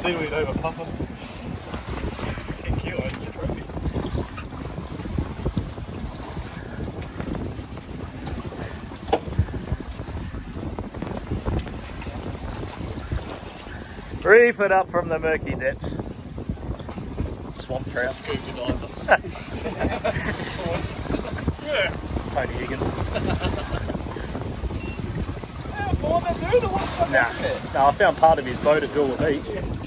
seaweed over puffer. Thank you, it's a trophy. Reef it up from the murky ditch. Swamp trout. Scuba diver. Yeah. Tony Higgins. Nah, no, I found part of his boat at Dula Beach.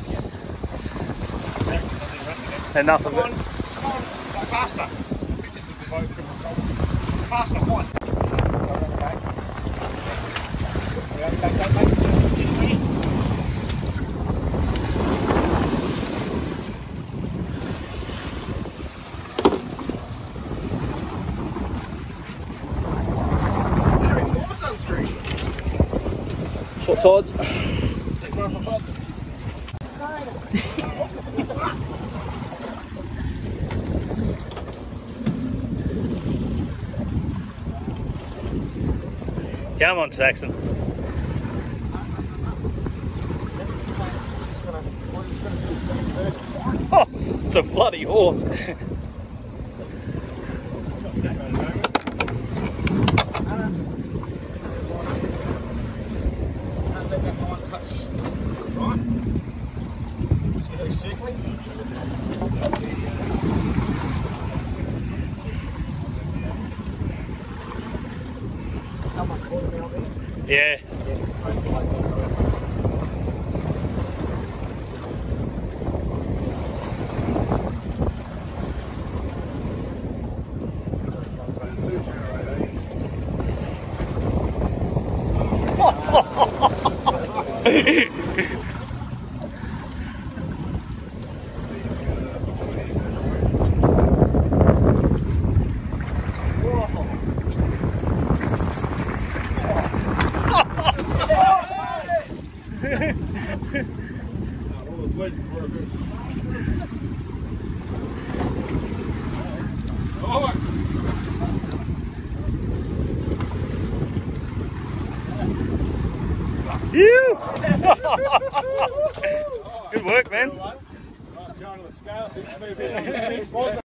Enough of it. Come on, faster. Faster, come on. What sides? Come on, Saxon. Oh, it's a bloody horse. Yeah. You! Good work, man.